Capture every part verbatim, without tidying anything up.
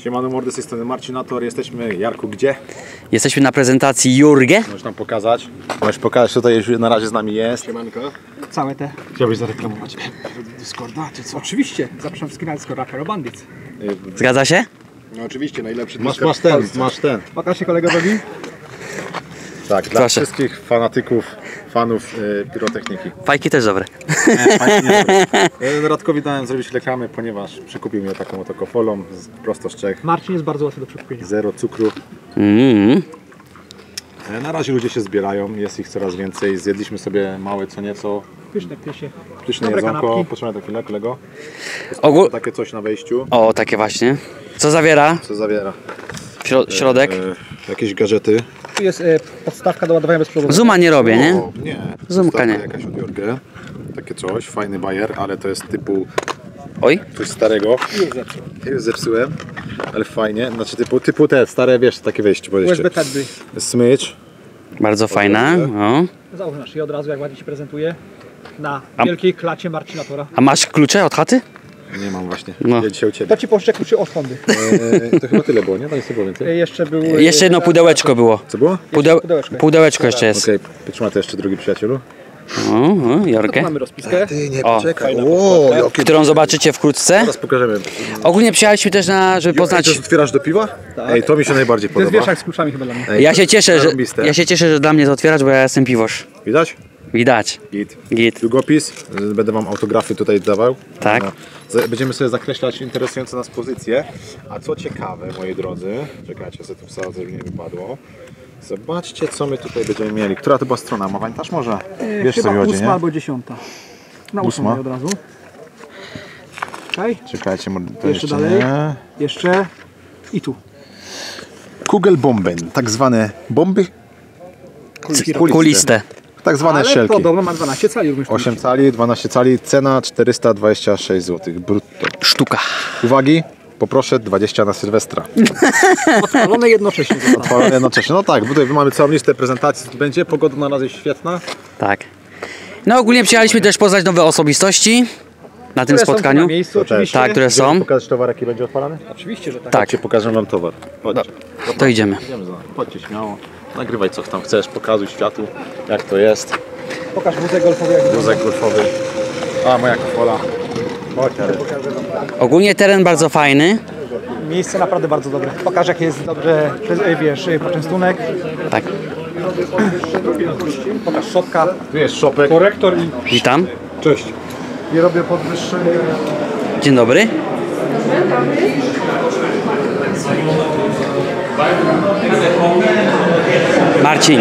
Siemano mordy, z tej strony Marcinator. Jesteśmy, Jarku, gdzie? Jesteśmy na prezentacji Jurgę. Możesz nam pokazać? Możesz pokazać, tutaj już na razie z nami jest. Siemanko. Całe te. Chciałbyś zareklamować Discorda, czy co? Oczywiście, zapraszam wszystkich na Discorda Hero Bandits. Zgadza się? No oczywiście, najlepszy Masz, masz ten, masz ten. Pokaż się kolega robi? Tak, dla Proszę. wszystkich fanatyków, fanów y, pirotechniki. Fajki też dobre. Nie, fajnie nie robię. Radkowi dałem zrobić reklamę, ponieważ przekupił mnie taką oto kofolą z, prosto z Czech. Marcin jest bardzo łatwy do przekupienia. Zero cukru. Mm. Na razie ludzie się zbierają, jest ich coraz więcej. Zjedliśmy sobie małe co nieco. Pyszne piesie. Pyszne Dobre jedzonko. kanapki. Potrzebujemy to chwilę, kolego. Ogól... Takie coś na wejściu. O, takie właśnie. Co zawiera? Co zawiera? Śro środek? E, jakieś gadżety. Tu jest e, podstawka do ładowania bezprzewodowo. Zooma nie robię, nie? O, nie. Zoomka nie. Jakaś od Jorgę. Takie coś, fajny bajer, ale to jest typu Oj. coś starego. Już zepsułem, ale fajnie. Znaczy typu, typu te stare, wiesz, takie wejście. U S B Type Smycz. Bardzo fajna. O. Załóż nasz i od razu jak ładnie się prezentuje na A- wielkiej klacie Marcinatora. A masz klucze od chaty? Nie mam właśnie. No. Ja dzisiaj u Ciebie. To ci pożyczę kluczy od Hondy. E, to chyba tyle było, nie? To nie było więcej. E, Jeszcze był... e, Jeszcze jedno pudełeczko było. Co było? Pudeł... pudełeczko. Pudełeczko jeszcze jest. Okej, okay. to jeszcze drugi przyjacielu. O, o, Jorkę. Mamy rozpiskę. Ty, nie, O. poczekaj. O, jakie... Którą zobaczycie wkrótce. Teraz pokażemy. Ogólnie przyjechaliśmy też na, żeby Ej, to poznać... otwierasz do piwa? Tak. Ej, to mi się najbardziej To jest podoba. wieszak z kluczami chyba dla mnie. Ej, Ja to się cieszę, że, zarąbiste. ja się cieszę, że dla mnie to otwierasz, bo ja jestem piwosz. Widać? Widać. Git. Git. Długopis, będę wam autografy tutaj dawał. Tak. No, z- będziemy sobie zakreślać interesujące nas pozycje. A co ciekawe, moi drodzy, czekajcie, sobie tu wsadzę, żeby nie wypadło. Zobaczcie, co my tutaj będziemy mieli. Która to była strona? Mawańtaż może? Wiesz, co Chyba mi chodzi, ósma nie? albo dziesiąta. Na Ósma? ósmą od razu. Czekaj. Czekajcie, może to Jeszcze jeszcze dalej. nie. Jeszcze. I tu. Kugelbomben, tak zwane bomby Kuliste. Kuliste. Tak zwane Ale szelki. podobno ma dwanaście cali również. osiem cali, dwanaście cali, cena czterysta dwadzieścia sześć złotych brutto. Sztuka. Uwagi, poproszę dwadzieścia na Sylwestra. Odpalone jednocześnie. Odpalone jednocześnie. No tak, tutaj mamy całą listę prezentacji, co będzie. Pogoda na razie jest świetna. Tak. No ogólnie przyjechaliśmy też poznać nowe osobistości na tym Które są tu spotkaniu. na miejscu, To też. oczywiście. Tak, które są. Pokażesz towar, jaki będzie odpalany? Oczywiście, że tak. Tak, Chodźcie, pokażę wam towar. Chodźcie. to idziemy. Idziemy za. Chodźcie śmiało. Nagrywaj co tam chcesz, pokazuj światu, jak to jest. Pokaż wózek golfowy jak Wózek golfowy. A, moja kofola. Chodź, ale. Ogólnie teren bardzo fajny. Miejsce naprawdę bardzo dobre. Pokaż jak jest dobrze, wiesz, poczęstunek. Tak. Pokaż szopka. Tu jest szopek. Korektor i... Witam. Cześć. I robię podwyższenie. Dzień dobry. Marcin.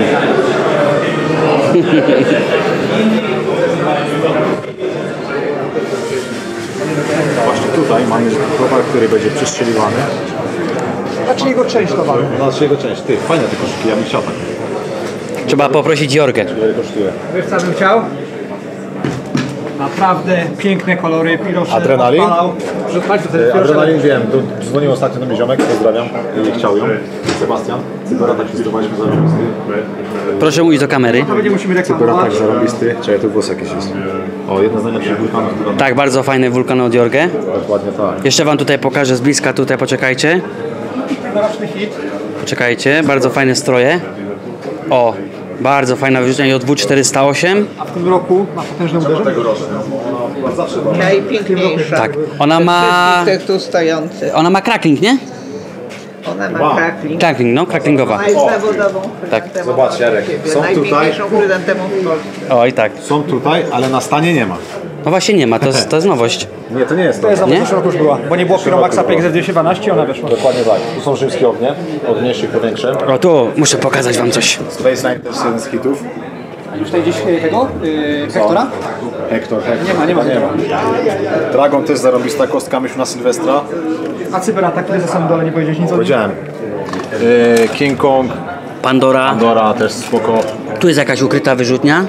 Właśnie tutaj mamy towar, który będzie przestrzeliwany. Znaczy jego część towaru. Znaczy jego część. Ty, fajne te koszyki, ja bym chciał tak. Trzeba poprosić Jorgę. Ile kosztuje? Wiesz co bym chciał? Naprawdę piękne kolory, pirosze. Adrenalin? Że chodź do E, tego Adrenalin wiem, do- dzwonił ostatnio do mnie ziomek, pozdrawiam i chciał ją. Sebastian. Cyberata testowaliśmy zarobisty. Proszę mówić do kamery. To będzie musimy reklamować. Cyberata zarobisty. Czekaj, tu głos jakiś jest. O, jedna z najlepszych wulkanów, która... Tak, bardzo fajny wulkan od Jorgę. Dokładnie tak. Jeszcze wam tutaj pokażę z bliska, tutaj poczekajcie. Noroczny hit. Poczekajcie, Bardzo fajne stroje. O, bardzo fajna wyrzutnia J W czterysta osiem. A w tym roku ma potężne uderzenie. Tegoroczny. Ona zawsze była. Najpiękniejsza. Tak, ona ma... Tych tu stojący. Ona ma crackling, nie? Ona ma Wow. crackling. Crackling, no, cracklingowa. Ona jest zawodową Tak. chryzantemą. Zobacz, Jarek, są Najpiękniejszą chryzantemą w Polsce. Oj, tak. Są tutaj, ale na stanie nie ma. No właśnie nie ma, to jest, to jest nowość. Nie, to nie jest to. To jest Nie? za zeszłego już była, bo nie było Piromaxa P X dwieście dwanaście, ona weszła. Dokładnie tak. Tu są rzymskie ognie, od mniejszych po większe. O, tu muszę pokazać wam coś. Space Nine też jeden z hitów. Tutaj gdzieś e, tego, yy, Hektora? Hector, Hector. Nie ma, nie ma, nie ma. Dragon też zarobista kostka, myśl na Sylwestra. A Cyberatak, który za samym dole nie powiedziałeś nic o nim? Powiedziałem. Yy, King Kong, Pandora. Dora też spoko. Tu jest jakaś ukryta wyrzutnia.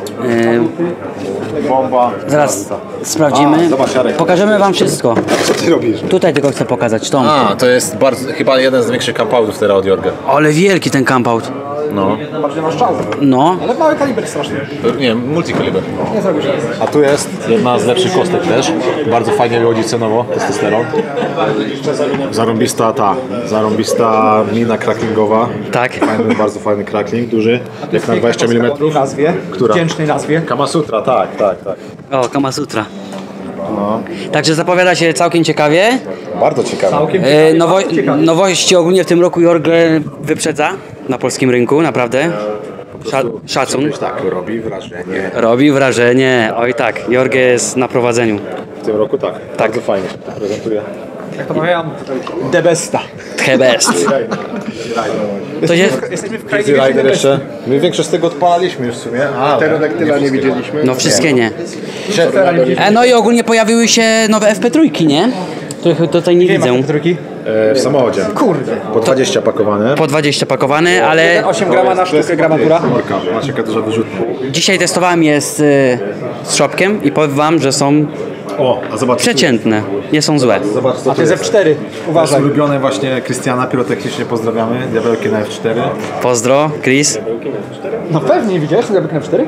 Yy, Bomba. zaraz sprawdzimy. A, zobacz, Jarek. Pokażemy wam wszystko. Co ty robisz? Tutaj tylko chcę pokazać tą. A, to jest bardzo, chyba jeden z większych compoundów teraz od Jorga. Ale wielki ten campout. No. Bardziej masz czał. No, Ale mały kaliber strasznie. Nie, multikaliber. Nie zrobisz. A tu jest jedna z lepszych kostek też. Bardzo fajnie wychodzi cenowo, testosteron. Zarąbista ta, zarąbista mina cracklingowa. tak. Fajny, bardzo fajny crackling, duży, jak na dwadzieścia milimetrów. W nazwie. Która? Wdzięcznej nazwie. Kamasutra, tak, tak, tak. O, Kama Sutra. No. Także zapowiada się całkiem ciekawie. Bardzo ciekawe. Całkiem E, nowo, ciekawie. nowości ogólnie w tym roku Jorge wyprzedza na polskim rynku, naprawdę. Sza, szacun. Tak, robi wrażenie. Robi wrażenie. Oj tak, Jorge jest na prowadzeniu. W tym roku tak, bardzo fajnie się to prezentuje. Jak to mawiam? The besta. The best. To jest, Jesteśmy w Easy krainie Rider jeszcze. My większość z tego odpalaliśmy już w sumie. A, Pterodaktyla nie widzieliśmy. no wszystkie nie. Tornado. E, no i ogólnie pojawiły się nowe F P trzy, nie? Których tutaj nie Nie ma widzę. trójki. E, w samochodzie. Kurde. Po dwadzieścia pakowane. Po dwadzieścia pakowane, ale osiem grama na sztukę gramatura. Morka, masz jaka duża wyrzutnia. dzisiaj testowałem je z, y, z Shopkiem i powiem wam, że są O, a zobacz. przeciętne. Nie są złe. Zobacz co A to to jest jest. F cztery. To jest Uważaj. ulubione właśnie Krystiana, pirotechnicznie pozdrawiamy. Diabełki na F cztery. Pozdro, Chris. No pewnie widziałeś ten F cztery?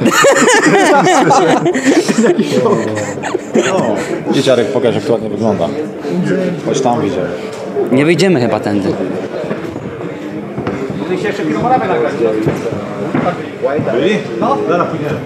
No. Dzieciarek, pokaż jak to ładnie wygląda. Chodź tam widziałem. Nie wyjdziemy chyba tędy. Ty się jeszcze piromorawę nagrać. Byli? No. Zaraz pójdziemy.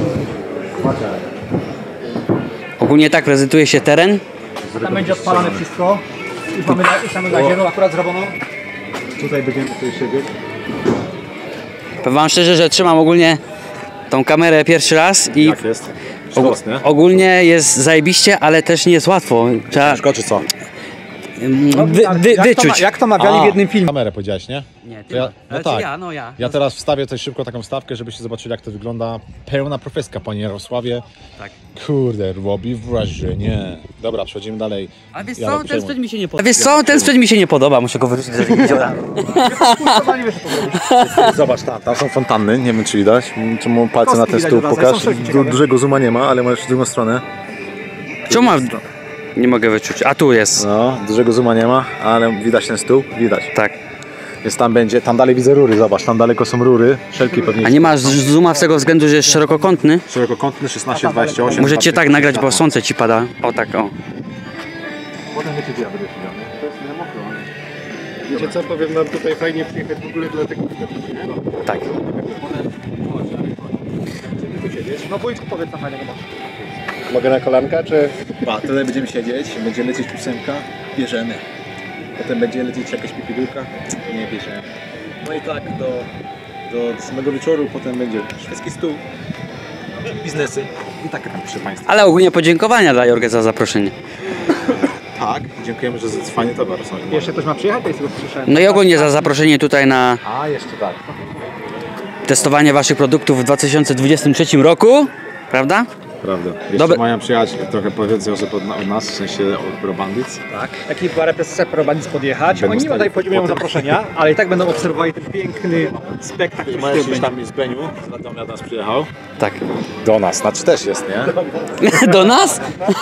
Ogólnie tak prezentuje się teren. Tam będzie odpalane wszystko. Już mamy, już mamy gazierą akurat zrobioną. Tutaj będziemy tutaj siedzieć. Powiem wam szczerze, że trzymam ogólnie tą kamerę pierwszy raz i Jak jest? Sztos, nie? ogólnie jest zajebiście, ale też nie jest łatwo. Trzeba Ciężko czy co? mm, wy, wy, jak, to ma, wyczuć. jak to mawiali A. w jednym filmie. Kamerę powiedziałeś, nie? Nie, ty. To ja- no Ale tak. czy ja, no ja. Ja teraz wstawię tutaj szybko taką wstawkę, żebyście zobaczyli jak to wygląda. Pełna profeska, panie Jarosławie. Tak. Kurde, robi wrażenie. Dobra, przechodzimy dalej. A wiesz Ja co, tak ten przejmuję. sprzęt mi się nie podoba. A wiesz co, ten sprzęt mi się nie podoba, muszę go wyrzucić do jeziora. Zobacz, tam, tam są fontanny, nie wiem czy widać. Czemu palce Kostki na ten widać stół od razu, pokaż. są coś Du ciekawe. dużego zooma nie ma, ale masz drugą stronę. Czemu mam... Nie mogę wyczuć. A tu jest. No, dużego zooma nie ma, ale widać ten stół, widać. Tak. Więc tam będzie, tam dalej widzę rury, zobacz, tam daleko są rury, wszelkie pewnie. A nie masz zooma z tego względu, że jest szerokokątny? Szerokokątny szesnaście dwadzieścia osiem. Możecie tak nagrać, bo słońce ci pada. O tak, o. Potem wiecie, gdzie ja będę siedział, nie? To jest na mokro, nie? Wiecie co, powiem nam tutaj fajnie przyjechać w ogóle dlatego. Tak. No Wójtku, powiedz na fajnego masz. Mogę na kolanka, czy... A, tutaj będziemy siedzieć, będzie lecieć ósemka, bierzemy. Potem będzie lecieć jakaś pipidułka, nie bierzemy. No i tak do, do samego wieczoru, potem będzie szwedzki stół, biznesy i tak, proszę Państwa. Ale ogólnie podziękowania dla Jorge za zaproszenie. Tak, dziękujemy, że fajnie towar są. Jeszcze ktoś ma przyjechać? To jest tego słyszałem. No i ogólnie za zaproszenie tutaj na A, jeszcze tak. testowanie waszych produktów w dwa tysiące dwudziestym trzecim roku. Prawda? Prawda. Jeszcze Dobre- mają przyjechać trochę więcej osób od, od nas, w sensie od Pro Bandits. Tak. Ekipa reprezentacja Probandic podjechać. Będą Oni nie stali tutaj podjmują potem. zaproszenia, ale i tak będą obserwowali ten piękny spektakl, który Mają się się odbędzie. tam z Beniu, z Radomia do nas przyjechał. Tak. Do nas, znaczy też jest, nie? Do nas?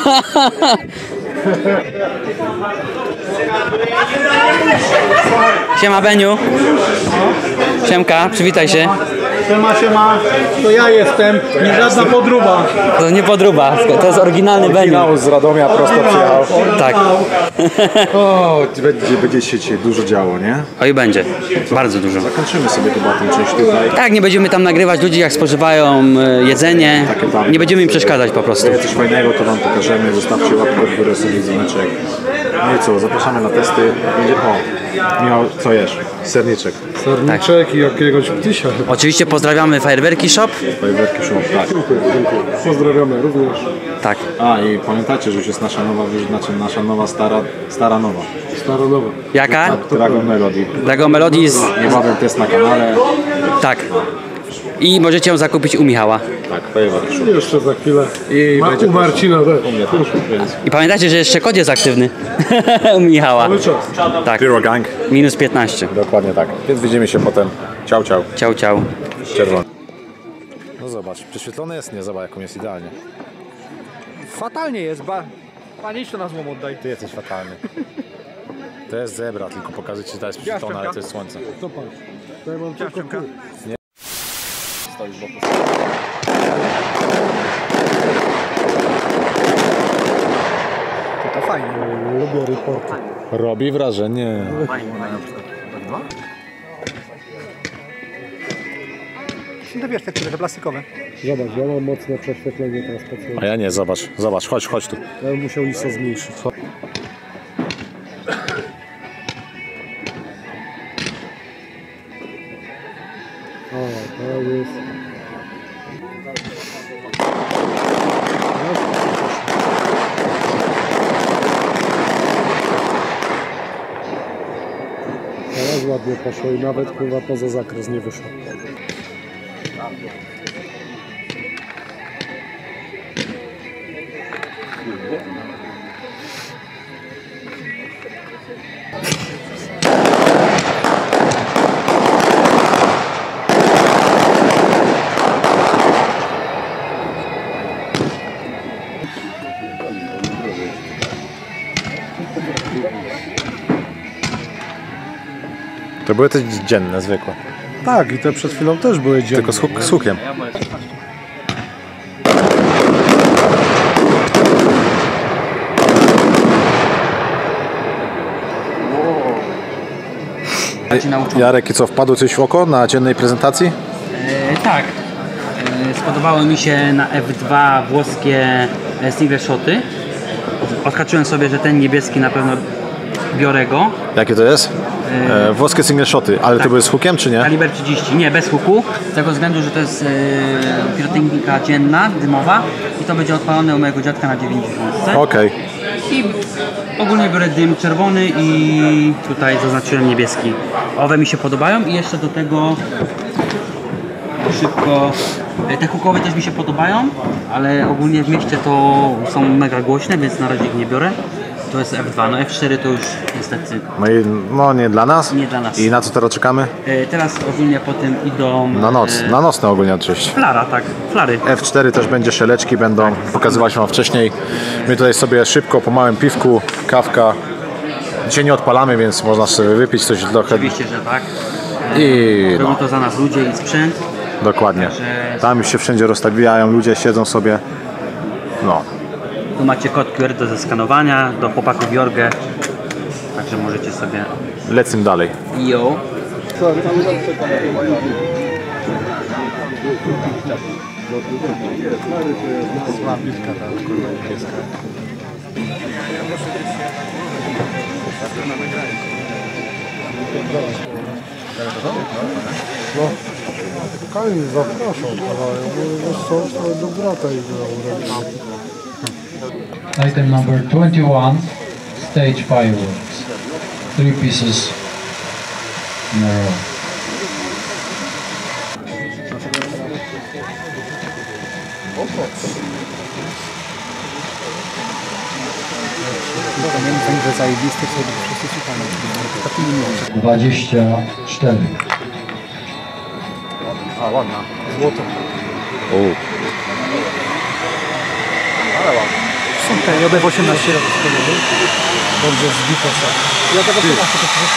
Siema Beniu. Siemka, przywitaj się. Siema, siema, to ja jestem, nie żadna podróba. To nie podróba, to jest oryginalny Beniu. Finał z Radomia prosto przyjechał. Tak. O, będzie, będzie się dzisiaj dużo działo, nie? Oj, będzie. Bardzo dużo. Zakończymy sobie chyba tę część tutaj. Tak, nie będziemy tam nagrywać ludzi, jak spożywają e, jedzenie. Nie będziemy im przeszkadzać po prostu. Jak coś fajnego, to wam pokażemy. Zostawcie łapkę w górę, sobie dzwoneczek. No i co, zapraszamy na testy. Będzie, o, Michał, co jesz? Serniczek. Serniczek i jakiegoś ptysia. Oczywiście pozdrawiamy Fajerwerki Shop. Fajerwerki szum, tak. Pozdrawiamy również. Tak. A i pamiętajcie, że już jest nasza nowa, znaczy nasza nowa, stara, stara nowa. Staronowa. Jaka? Dragon Melody. Dragon Melody z... Niebawem test na kanale. Tak. I możecie ją zakupić u Michała. Tak, fajerwerki szum. Jeszcze za chwilę. I Ma, będzie u Marcina też. u mnie też, więc I pamiętajcie, że jeszcze kod jest aktywny u Michała. Cały czas. Tak. Pyro Gang. Minus piętnaście. Dokładnie tak. Więc widzimy się potem. Ciao, ciao. Ciao, ciao. Czerwony. No zobacz, prześwietlone jest? Nie, zobacz, jaką jest idealnie. Fatalnie jest, ba... Panie, idź to na złom oddaj. Ty jesteś fatalny. To jest zebra, tylko pokażę ci, że to jest przytona, ale to jest słońce. To patrz. To ja mam tylko kół. Stoisz w boku. To fajnie. Lubię reporty. Robi wrażenie. To wiesz, te które, te plastikowe. Zobacz, ja mam mocne prześwietlenie teraz pod A ja nie, zobacz, zobacz, chodź, chodź tu. Ja bym musiał I S O zmniejszyć. O, to jest... Teraz ładnie poszło i nawet chyba poza zakres nie wyszło. To były te dzienne, zwykłe. Tak, i te przed chwilą też były dzienne. Tylko z, huk, z hukiem. Jarek, i co, wpadło coś w oko na dziennej prezentacji? E, tak. E, spodobały mi się na F dwa włoskie e, single shoty. Odhaczyłem sobie, że ten niebieski na pewno biorę go. Jakie to jest? E, włoskie single shoty, ale tak. to były z hukiem, czy nie? Kaliber trzydzieści, nie, bez huku, z tego względu, że to jest e, pirotechnika dzienna, dymowa i to będzie odpalone u mojego dziadka na dziewięćdziesiątce. Okej. I ogólnie biorę dym czerwony i tutaj zaznaczyłem niebieski. Owe mi się podobają i jeszcze do tego szybko, te hukowe też mi się podobają, ale ogólnie w mieście to są mega głośne, więc na razie ich nie biorę. To jest F dwa, no F cztery to już niestety No, i, no nie dla nas? Nie dla nas. I na co teraz czekamy? e, teraz ogólnie potem idą Na noc, e, na nocne ogólnie oczywiście. flara, tak, flary. F cztery też będzie, szeleczki będą, pokazywać wam wcześniej. My tutaj sobie szybko, po małym piwku, kawka. Dzisiaj nie odpalamy, więc można sobie wypić coś trochę. Oczywiście, że tak. I Robią no, to za nas ludzie i sprzęt. dokładnie. Tam już się wszędzie rozstawiają, ludzie siedzą sobie. No, Tu macie kod Q R do zeskanowania, do chłopaków Jorgę. Także możecie sobie... lecimy dalej. Yo. Kamil, zapraszam, kawałek, bo wiesz co, to do brata i do Item number twenty-one, stage fireworks. Three pieces in a row. Że zajebisty, co wszyscy słuchamy. Taki nie mówię. Dwadzieścia cztery. A, ładna. Złoto. O. Ale ładna. Są te J D osiemnaście lat. Dobrze zbito są. Ja tego osiemnaście to jest.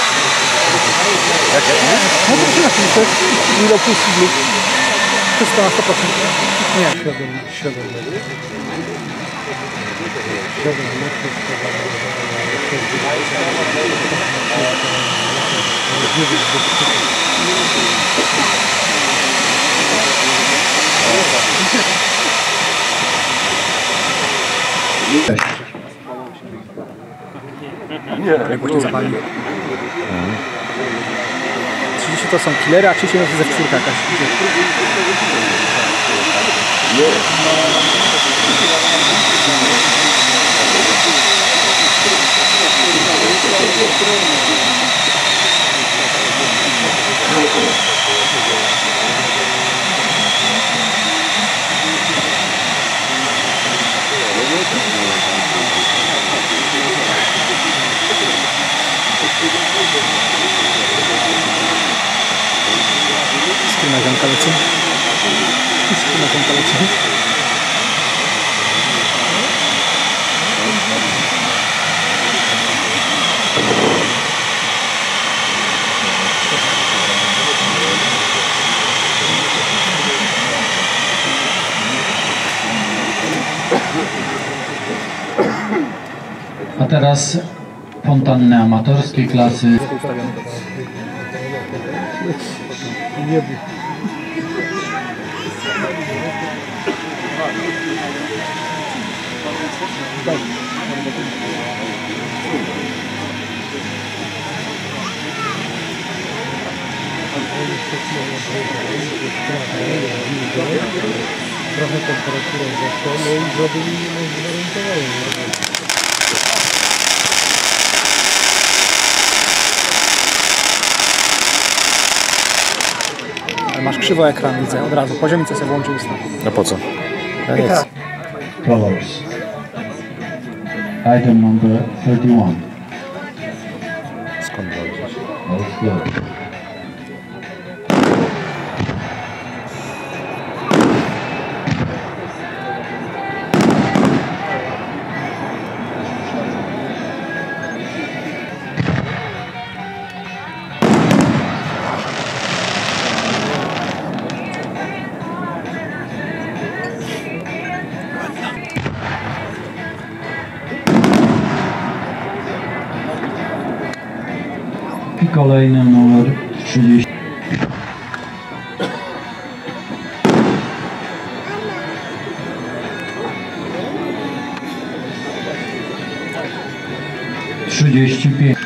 No to osiemnaście to jest Milo plus Blue. Wszystko na sto procent. Nie. siedem, siedem metrów. siedem metrów. Jak właśnie zapali. trzydzieści to są killery, a trzydzieści to jest ze czwórka jakaś. Skrynazianka lecą. Skrynazianka lecą. teraz fontanny amatorskie klasy. Nie trochę temperaturą zaszło, no i żeby mi nie zwarunkowało. Masz krzywo ekran, widzę, od razu. Poziomicę sobie włączył ustaw. No po co? Colors. Item number thirty-one. Skąd wziąć? All good. I kolejny numer trzydzieści. Trzydzieści pięć.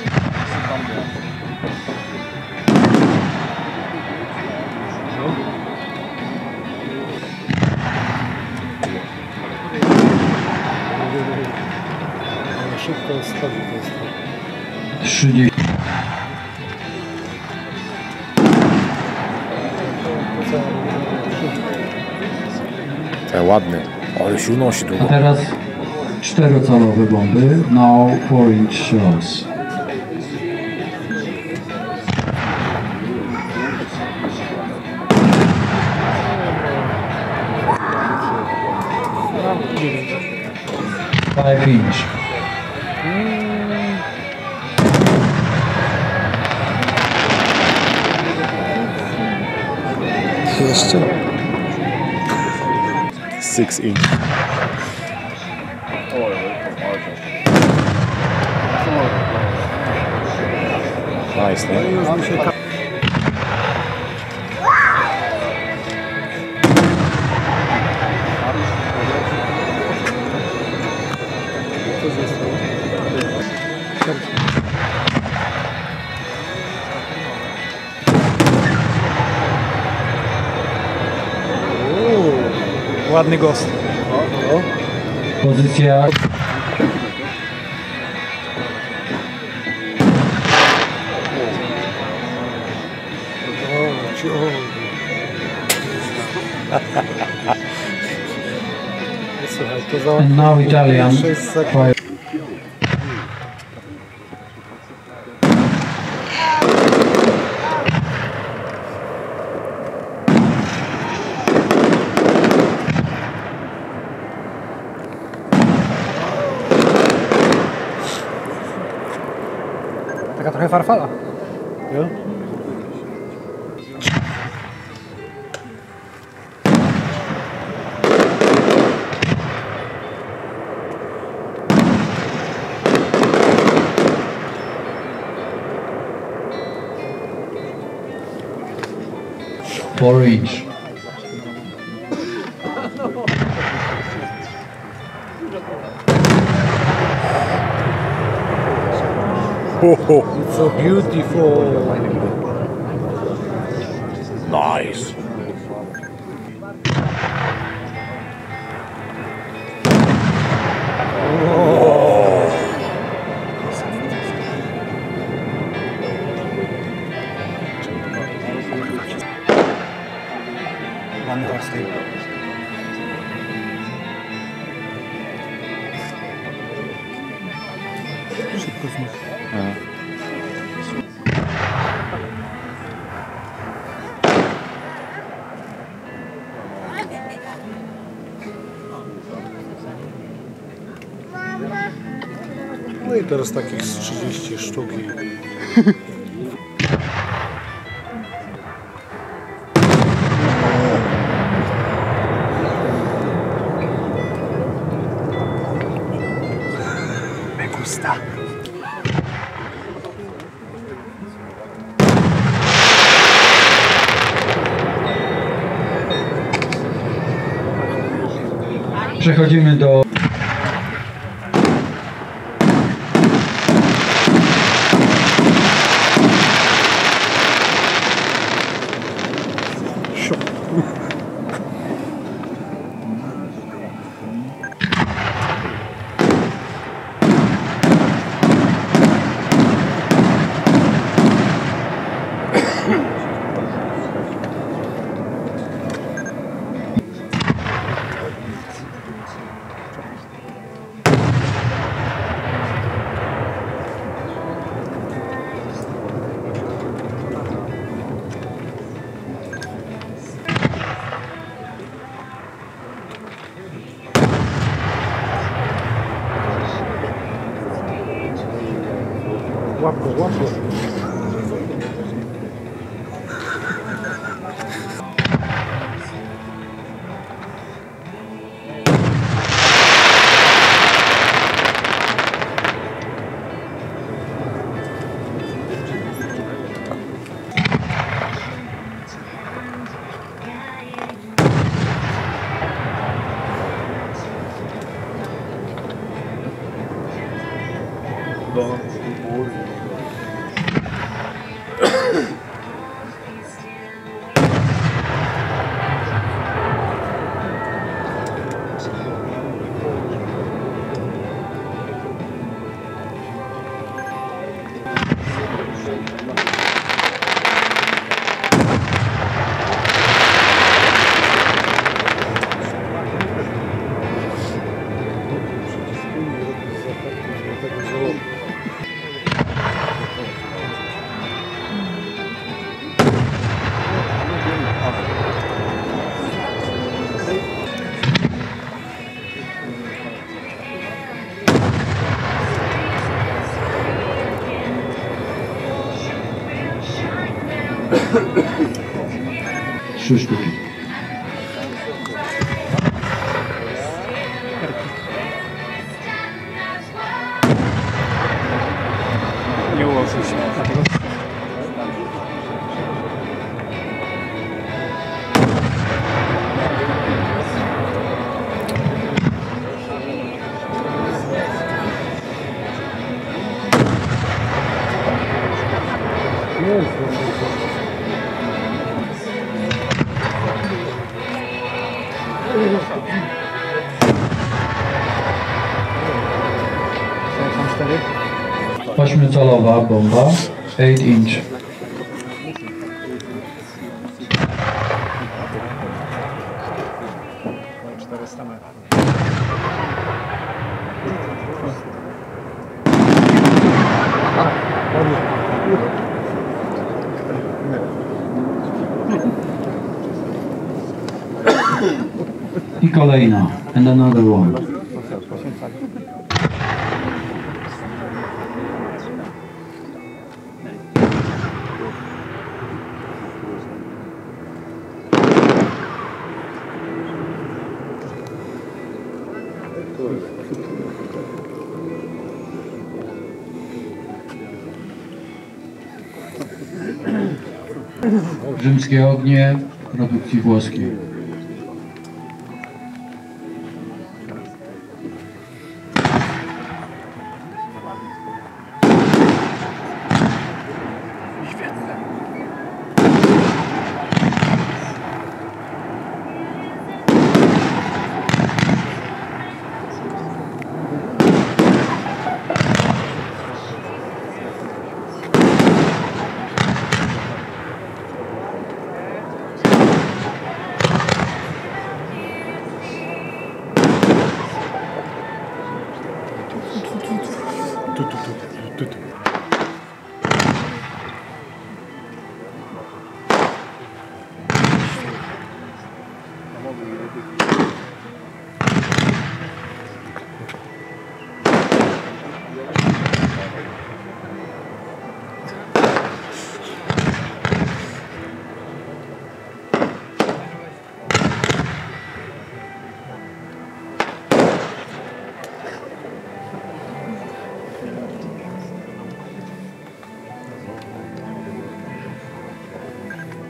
Szybko schodzi to jest. Trzydzieści. Te ładny, ale się unosi A długo. teraz czterocalowe bomby. Now four inch shells. Five inch. Jeszcze? Six inch. Nice, nie? Ładny gost. Pozycja O, ci, o. Słuchaj, to za... and now Italian. sześć sekund. Five. Taka trochę farfala. Ja? Four inch. It's so beautiful. Nice. Ładny gost. Szybko znikł. No i teraz takich z trzydzieści sztuk. Me gusta. przechodzimy do Łap go, łap go. trzy sztuki. Nie ułoży się. Dlatego... Ośmiocalowa bomba, eight inch. czterysta metrów. I kolejna, and another one. Rzymskie ognie produkcji włoskiej.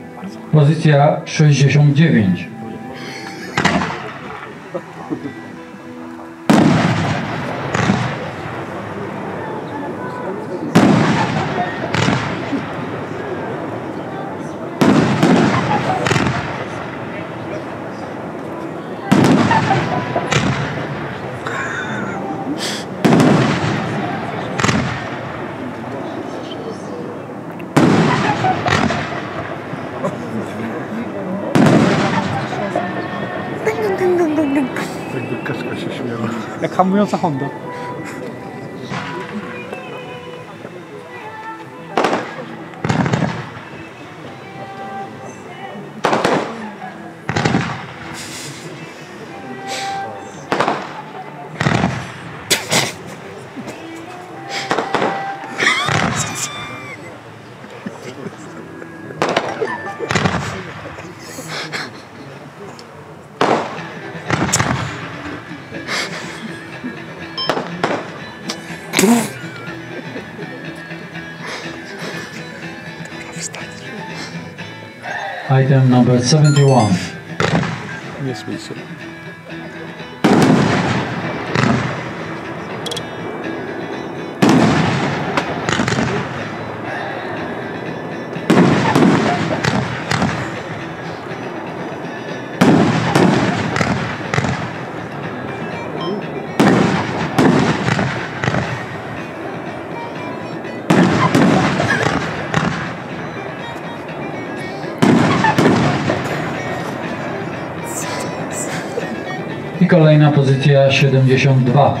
Pozycja sześćdziesiąt dziewięć. Jak hamująca Honda. Item number seventy-one. Nie śmiej się. I kolejna pozycja siedemdziesiąt dwa.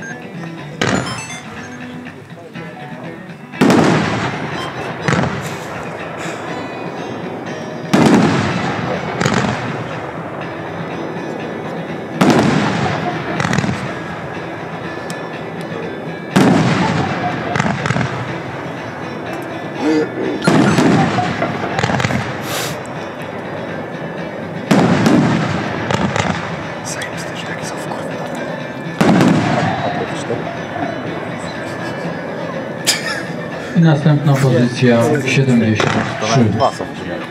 I następna pozycja siedemdziesiąt trzy. Dwa są w sumie.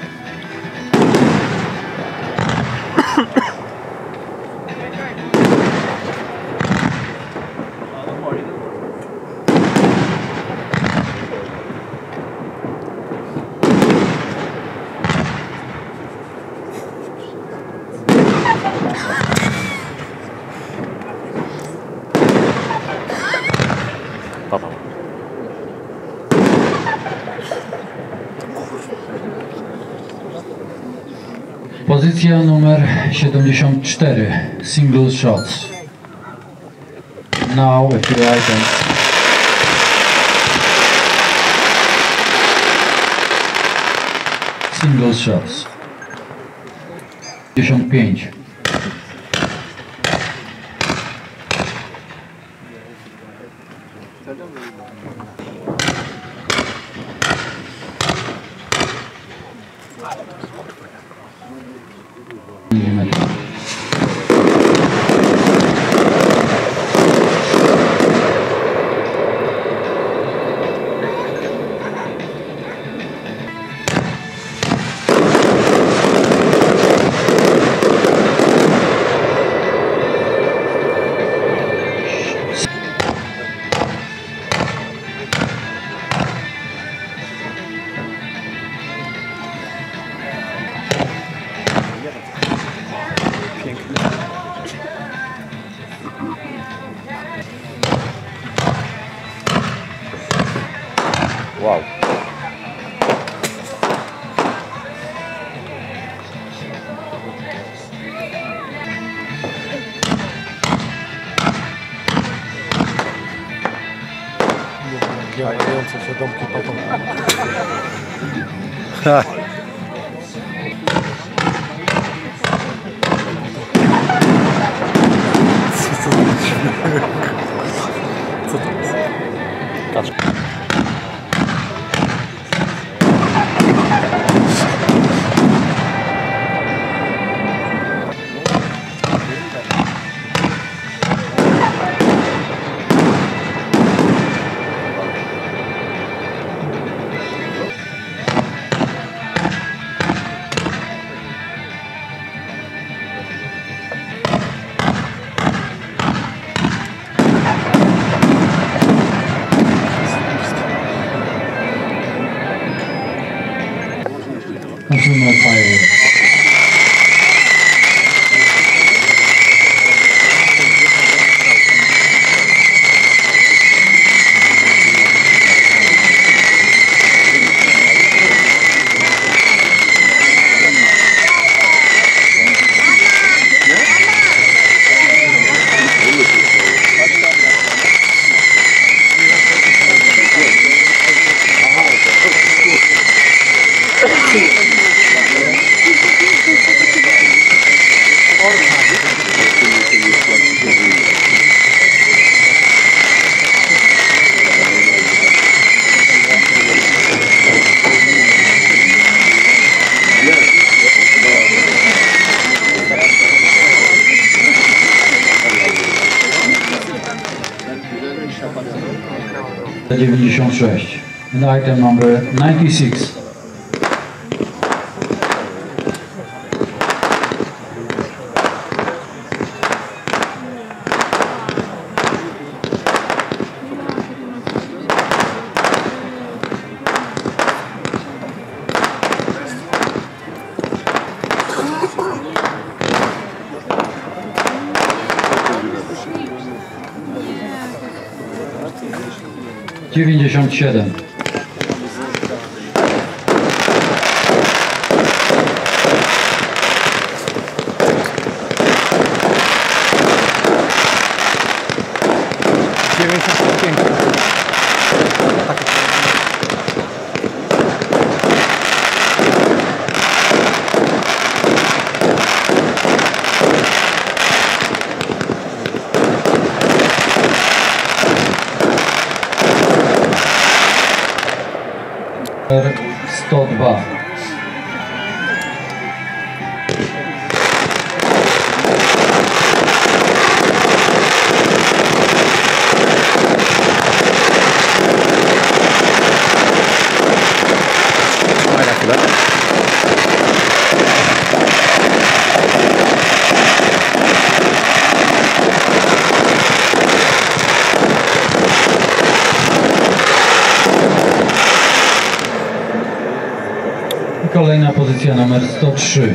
Papa. Pozycja numer siedemdziesiąt cztery. Single shots. Now a few items. Single shots. pięćdziesiąt pięć. Wow. Działające się domki potem. Co to jest? Kaczka. Consumer fireworks. dziewięćdziesiąt sześć. And item number ninety-six. dziewięćdziesiąt siedem. dziewięćdziesiąt pięć. sto dwa. Kolejna pozycja numer sto trzy.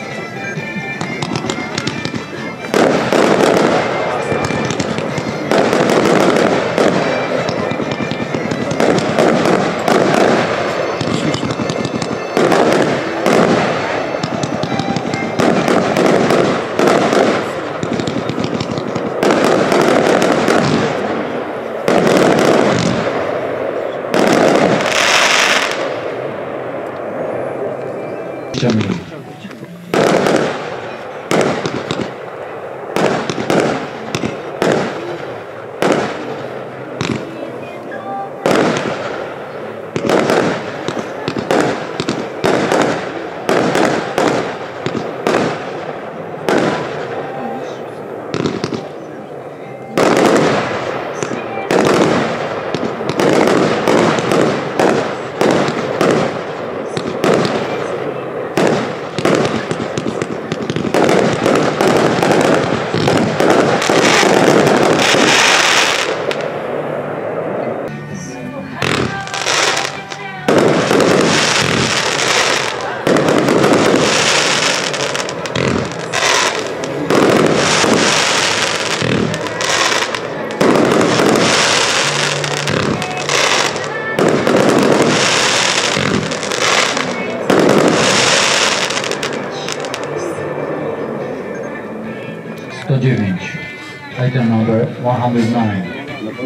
sto dziewięć. Item number one hundred nine.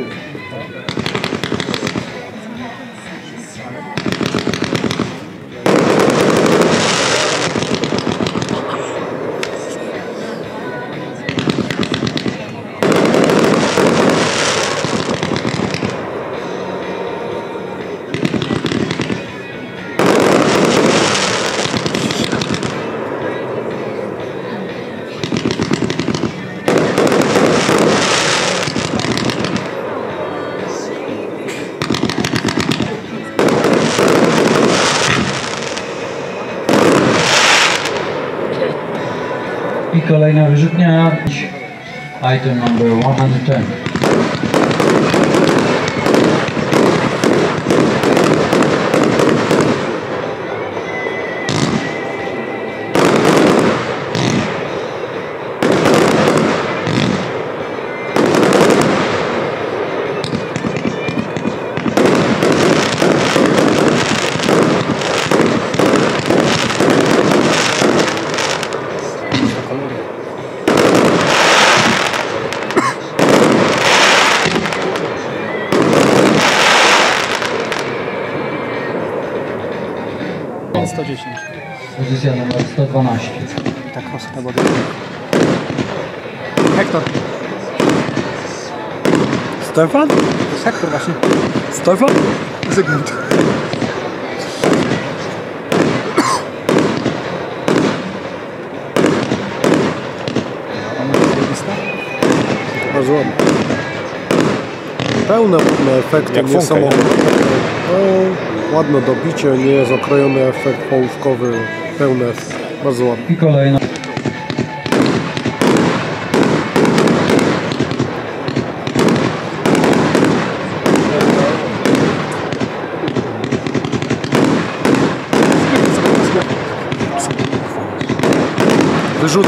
I kolejna wyrzutnia. Item number one hundred ten. sto dziesięć. Pozycja numer sto dwanaście. Tak, prosta woda. Hektor. Stefan? To jest Hektor właśnie. Stefan? Zygmunt. Bardzo ładnie. Pełne ładne efekty, Jak funka, niesamowite. No, ładne dobicie, nie jest okrojony efekt połówkowy, pełny efekt. Bardzo ładny. I kolejna. Wyrzut.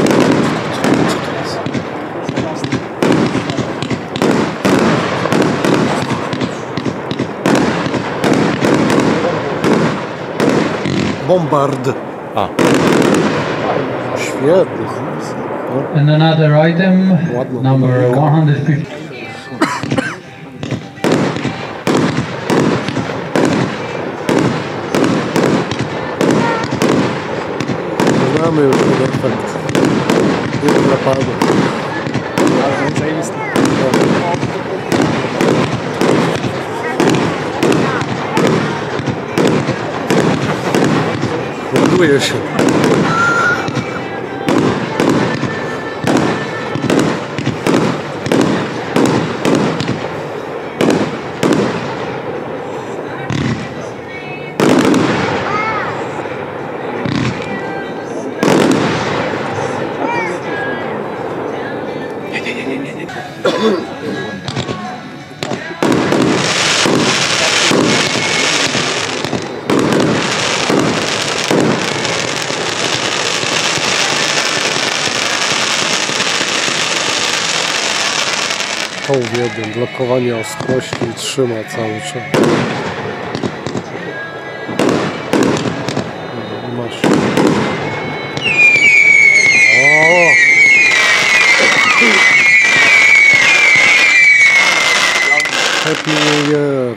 Bombard. A. Świetny. And another item, number one hundred fifty. Znamy już ten efekt. Jest napadu. Ładuje się. To uwielbiam, blokowanie ostrości i trzyma cały czas. Masz. O! Happy New Year!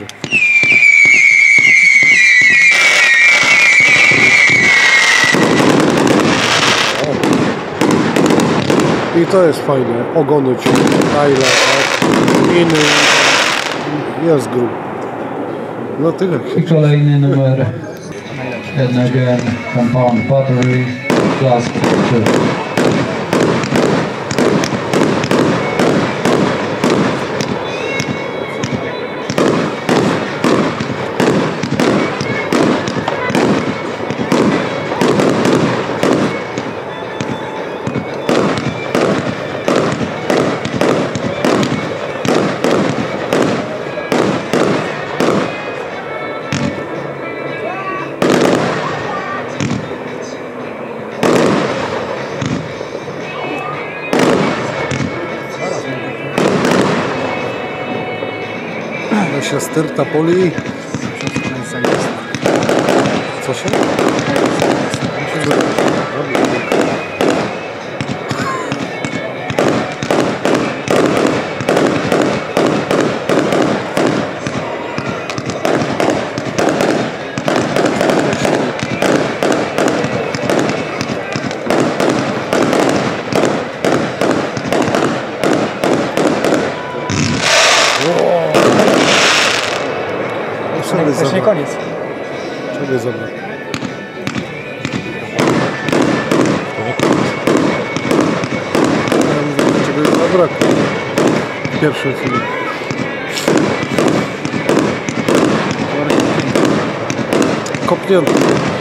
I to jest fajne, ogony ci, tajle, tak, miny, jest grób. No tyle. I kolejny numer. And again, compound battery, class feature. To się styrta poli. Co się? Jeszcze nie koniec. Czego zabrać? Ja mówię, czego jest zabrakło. W pierwszym filmie. Kopnięty.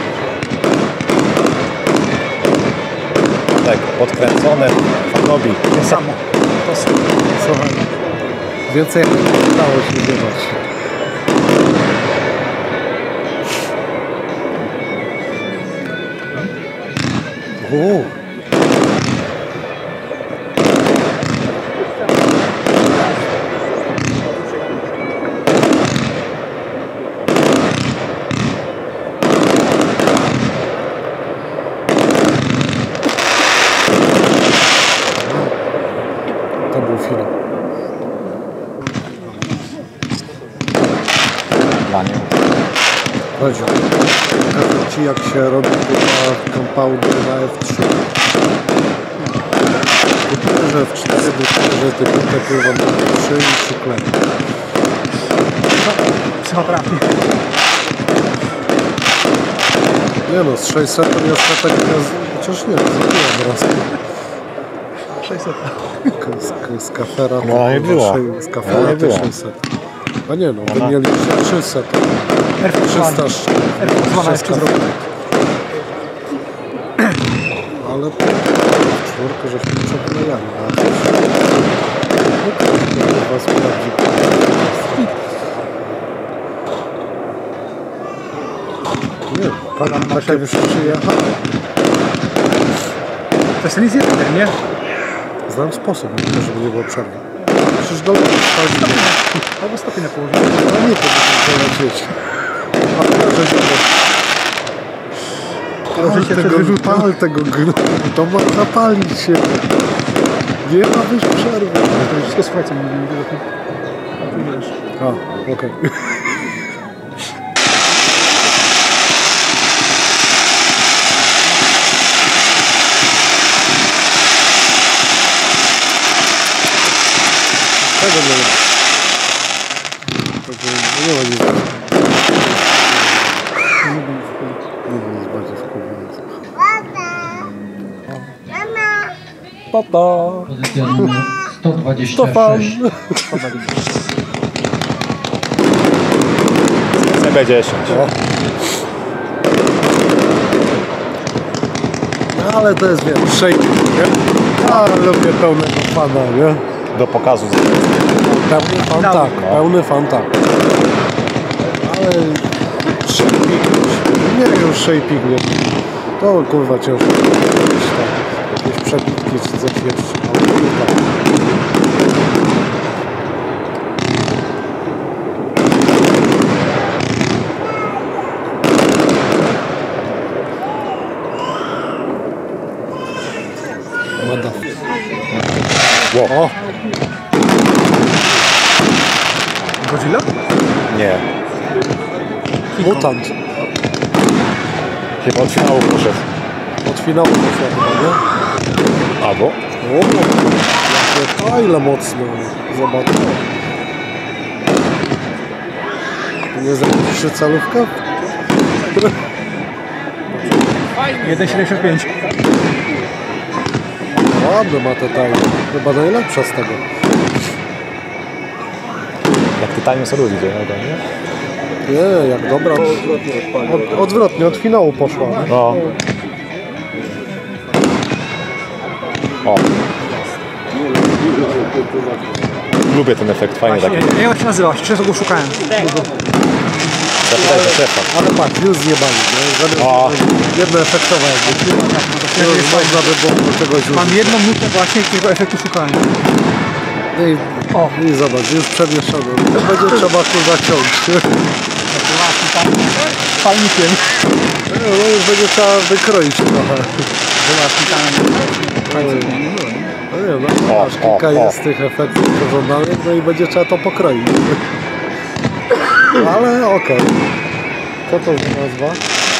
Tak, podkręcone, fanobi. To samo. To samo. Słuchaj. Więcej nie udało się zjebać. O! To był film. Dla niej. Chodź, pokażę ci jak się robi na compoundy na F trzy. Kupiłem, że F cztery, że tylko te pływam na F trzy i się klepię. Psychoterapii. Nie no, z sześćset to jest tak gwiazd... Chociaż nie, to zabiłem raz. sześćset. Z, z kafera to No, nie chyba była. sze- Z No, kafera nie to była. sześćset. A nie no, wy mieliście trzysta. trzysta jeszcze zrobił. Ale czwórkę żeśmy przekonali. No to was sprawdzi. Nie, pan na siebie przyjechał. To jest nic jeden, nie? Znam sposób, żeby nie było przerwy. Przecież do lewej wchodzi. Albo stopy na połowie. No nie, to muszę lecieć. A to że Możecie Pal tego, pal tego gnu, to ma zapalić się. Nie ma być przerwy. To wszystko z fajcem. A, okej. Okay. Tego nie ma. Nie ma nic. Nie wiem, jest bardziej wpływający. Papa! Pozycja numer sto dwadzieścia sześć. C B dziesięć. No, ale to jest, wiem, shake, nie? Ja lubię pełnego fana, nie? Do pokazu. Pełny fan tak, pełny fan tak. Ale shaping, nie już shaping, nie. To kurwa ciężko. Jakieś przebitki czy coś jeszcze. Ładna. Wow. Godzilla? Nie. Mutant. Chyba od finału poszedł. Od finału poszła chyba, nie? Albo? O, jakie fajle mocno. Zobacz. Nie zapisz celówka? jeden siedemdziesiąt pięć. Ładno ma te tajne. Chyba najlepsza z tego. Jak tytanium sobie ludzie, nie? Nie, jak dobra. Od, odwrotnie, od finału poszła. No. O. Lubię ten efekt, fajnie taki. Nie, jak się nazywa? Często go szukałem. Zapytaj się szefa. Ale patrz, już zjebali, nie? Żeby O. jedno efektowe jakby. Już można by było do czegoś Mam użyć. jedną nutę właśnie, którego efektu szukałem. I, o, i zobacz, już przemieszczone. To będzie trzeba kurwa ciąć. Palnikiem. No, no już będzie trzeba wykroić trochę. No nie, no O, masz, o, kilka o. jest tych efektów pożądanych, no i będzie trzeba to pokroić. Ale okej. Okay. Co to za nazwa?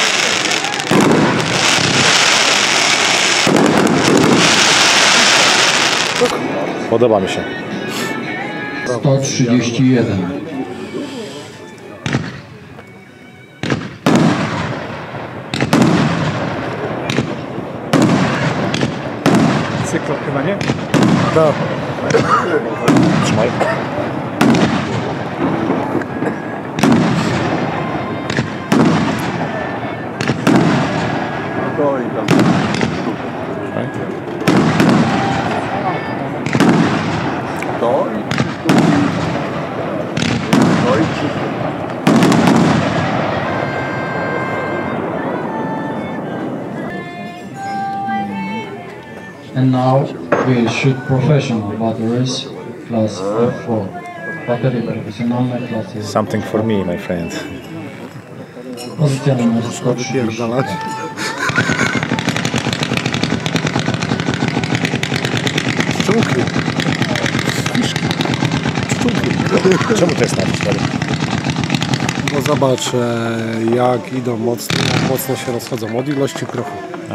Podoba mi się. sto trzydzieści jeden. Cyklop chyba, nie? Tak. Trzymaj. And now we'll shoot professional batteries class F four. Baterie profesjonalne klasy. Something for me, my friend. Pozycja numer sto trzydzieści. Pierdalać. Szczuki. Czemu to jest na cztery? No zobacz, e, jak idą mocno, jak mocno się rozchodzą od ilości kroku.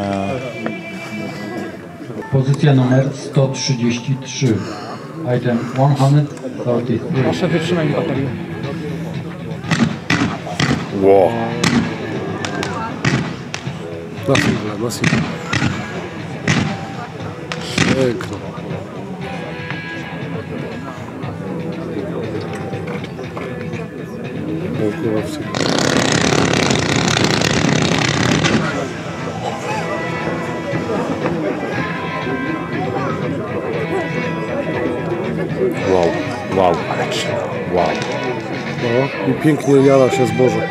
Pozycja numer sto trzydzieści trzy. Item sto trzydzieści trzy. Proszę wytrzymaj mi baterię. Wow. Na single, na single. Piękno. kurwa w ciebie. Wow, wow, wow. No i pięknie jara się zboże.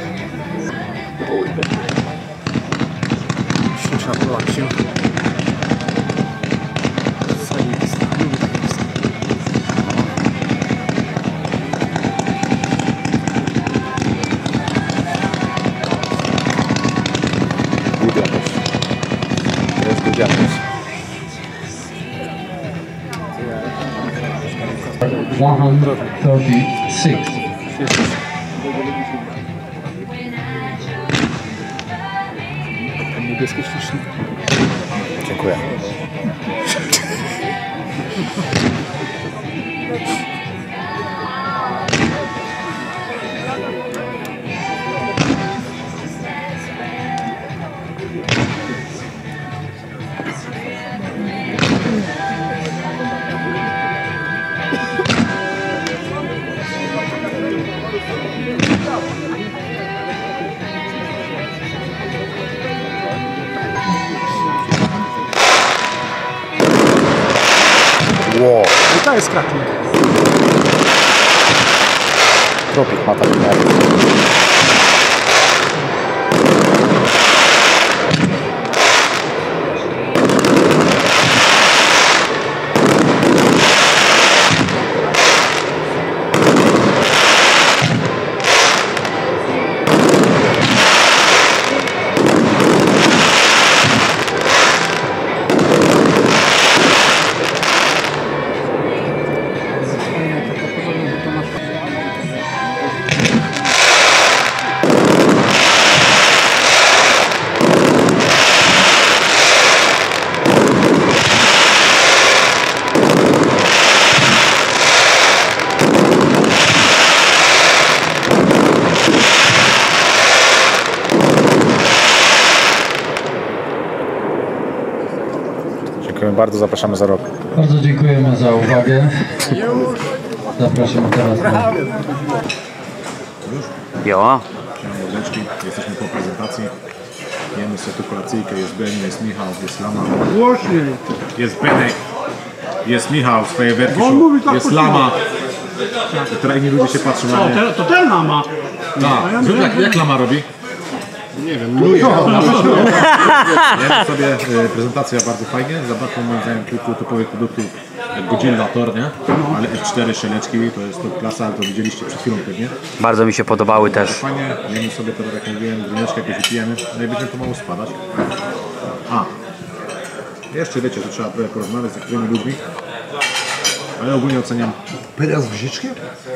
Good jakoś. To jest good jakoś. one thirty-six. Niebieskie śliczne. Dziękuję. Wow. I to jest kraken. Tropik ma taki miarę. Dziękujemy bardzo, zapraszamy za rok. Bardzo dziękujemy za uwagę. Zapraszamy teraz na Jo. Mordeczki, jesteśmy po prezentacji. Jemy sobie tu kolacyjkę, jest Ben, jest Michał, jest Lama. Głośniej. Jest Benek, jest Michał z fajerwerki On show, mówi tak jest po Lama. Teraz inni ludzie się patrzą na mnie. To ten mama. Tak, zrób jak, jak Lama robi? Nie wiem, ludzie. Ja sobie e, prezentacja bardzo fajnie, zabrakło moim zdaniem kilku typowych produktów jak Godzilla Tor, nie? Ale F cztery szeleczki to jest top klasa, ale to widzieliście przed chwilą pewnie. Bardzo mi się podobały też. Fajnie, jemy sobie teraz, jak mówiłem, drineczkę jakieś wypijemy, no i będziemy pomału spadać. A, jeszcze wiecie, że trzeba trochę porozmawiać z niektórymi ludźmi, ale ogólnie oceniam. Pyras w Życzkiem?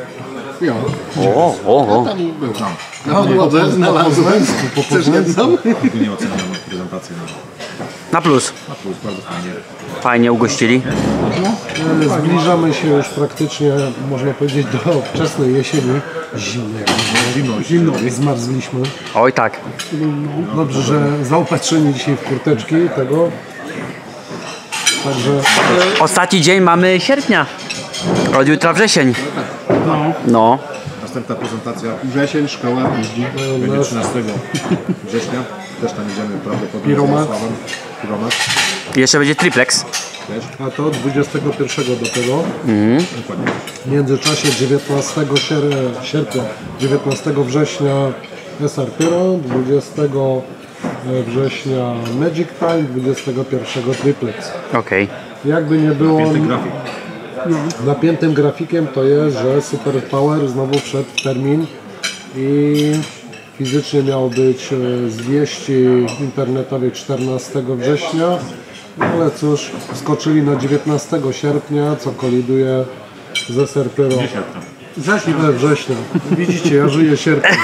O, o, o. Był tam. Na drodze znalazłem. Po poznaniu. Ogólnie oceniam prezentację na, Na plus. na plus, bardzo fajnie. Fajnie ugościli. Zbliżamy się już praktycznie, można powiedzieć, do wczesnej jesieni. Zimno, jak zimno, zimno, zmarzliśmy. Oj tak. Dobrze, że zaopatrzeni dzisiaj w kurteczki tego. Także Ostatni dzień mamy sierpnia. Od jutra wrzesień. No. Następna prezentacja wrzesień, szkoła jeździ. będzie trzynastego września. Też tam idziemy prawdopodobnie z Piromat. Jarosławem. Piromat. I jeszcze będzie triplex. Też. A to dwudziestego pierwszego do tego. Dokładnie. W międzyczasie dziewiętnastego sier- sierpnia, dziewiętnastego września S R Pyro, dwudziestego września Magic Time, dwudziestego pierwszego Triplex. Okej. Jakby nie było, Piękny grafik. napiętym grafikiem to jest, że Super Power znowu wszedł w termin i fizycznie miało być e, z wieści internetowej czternastego września, ale cóż, skoczyli na dziewiętnastego sierpnia, co koliduje z S R Pyro. Września. września. Widzicie, ja żyję sierpniem.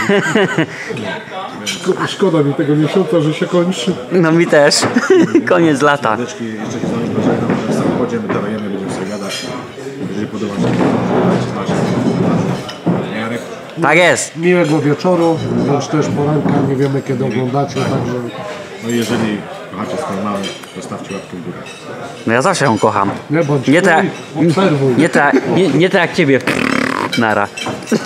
Szko- Szkoda mi tego miesiąca, że się kończy. No mi też. Koniec lata. Mordeczki, jeszcze się z nami pożegnam, że w samochodzie my darujemy, będziemy sobie gadać. Jeżeli podoba się, to dajcie znać. Jarek. Tak jest. Miłego wieczoru, bądź też poranka, nie wiemy kiedy oglądacie, także No i jeżeli kochacie swoją mamę, zostawcie łapkę w górę. No ja zawsze ją kocham. nie bądź Nie tak, obserwuj. nie tak, nie, nie tak jak ciebie. Nara.